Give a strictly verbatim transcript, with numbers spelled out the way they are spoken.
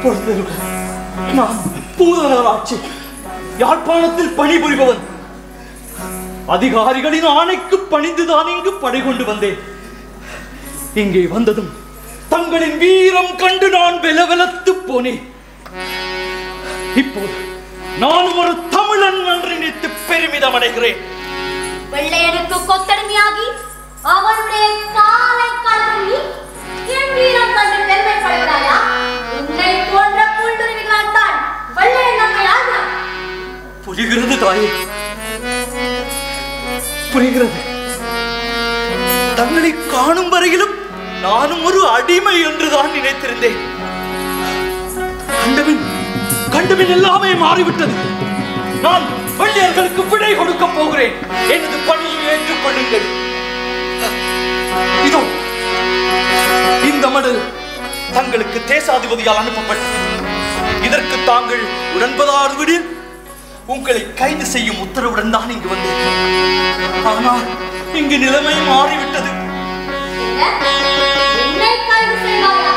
பொறுத்து நான் பூதனராட்சி யாழ்ப்பாணத்தில் பணிபுரிபவன். அதிகாரிகளின் ஆணைக்கு பணிந்துதான் இங்கு படை கொண்டு வந்தேன். இங்கே வந்ததும் தங்களின் வீரம் கண்டு நான் வெலவெலத்து போனேன். இப்போது நானும் ஒரு தமிழன் என்று நினைத்து பெருமிதம் அடைகிறேன். வெள்ளையனுக்கு கொத்தடிமையாகி அவருடைய காலை கழுவி என் வீரம் கண்டு பெருமைப்படுகிறாயா? உன்னை போன்ற புல்லுருவிகளால் தான் வெள்ளையன் நம்மை ஆள்கிறான். புரிகிறது தாயே, புரிகிறது. தங்களை காணும் வரையிலும் நானும் ஒரு அடிமை என்றுதான் நினைத்திருந்தேன். கண்டபின் கண்டபின் எல்லாமே மாறிவிட்டது. நான் வெள்ளையர்களுக்கு விடை கொடுக்க போகிறேன். எனது பணியை ஏற்றுக்கொள்ளுங்கள். இதோ இந்த மடல் தங்களுக்கு தேசாதிபதியால் அனுப்பப்பட்டது. இதற்கு தாங்கள் உடன்படாதபடியில் உங்களை கைது செய்யும் உத்தரவுடன் தான் இங்கு வந்தேன். ஆனால் இங்கு நிலைமை மாறிவிட்டது. என்னை கைது செய்வாயா?